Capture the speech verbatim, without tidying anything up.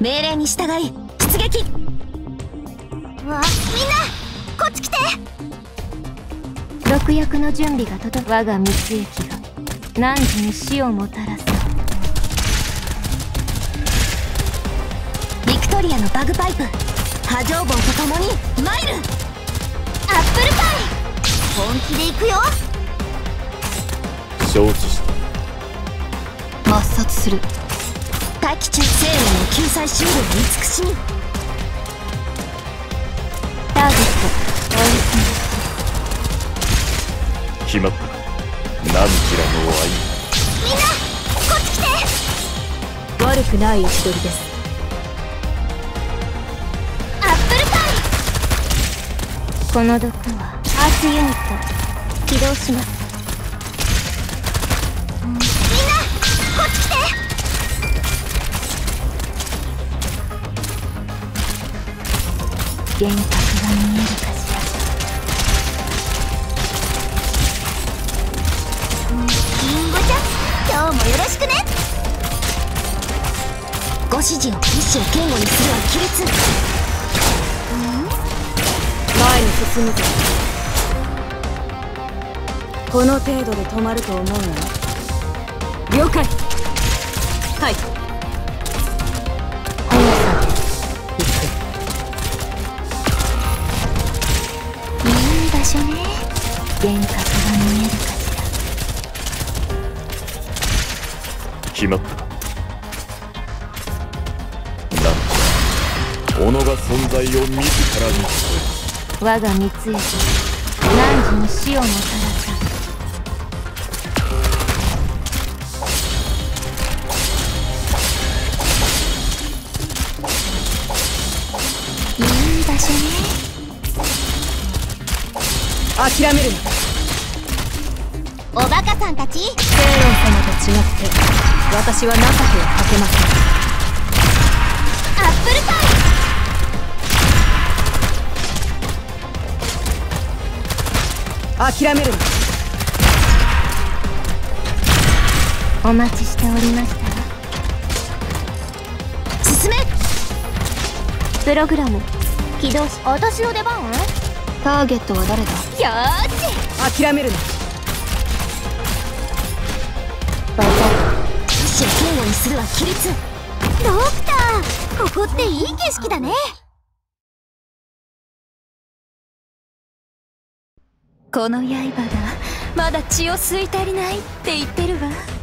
命令に従い出撃。わ、 みんなこっち来て。 毒薬の準備が整う。我が蜜液が汝に死をもたらす。 ビクトリアのバグパイプ波状棒と共にマイル。 アップルパイ本気で行くよ。 承知した。 抹殺する。大気中生命の救済シールを慈しみ。 ターゲット追い詰め。 決まった。何ちらの愛。 みんなこっち来て。 悪くない位置取りです。 アップルパイこの毒はアースユニット起動します。 みんなこっち来て。 幻覚が見えるかしら。 リンゴちゃん今日もよろしくね。 ご指示を意志を堅固にするは規律。 前に進むぞ。この程度で止まると思うな。了解。はい。本屋さん行く。いい場所ね。幻覚が見えるかしら。 決まった。なんと己が存在を自らにして我が蜜液汝に死をもたらさ。いい場所ね。諦めるな。 おバカさんたち。 セイロン様と違って私は情けをかけません。 アップルパイ諦めるな。お待ちしておりましたわ。 進め。 プログラム起動し。 私の出番。 ターゲットは誰だ。 よーし諦めるな。バ意志を堅固にするは規律。 ドクターここっていい景色だね。 この刃がまだ血を吸い足りないって言ってるわ。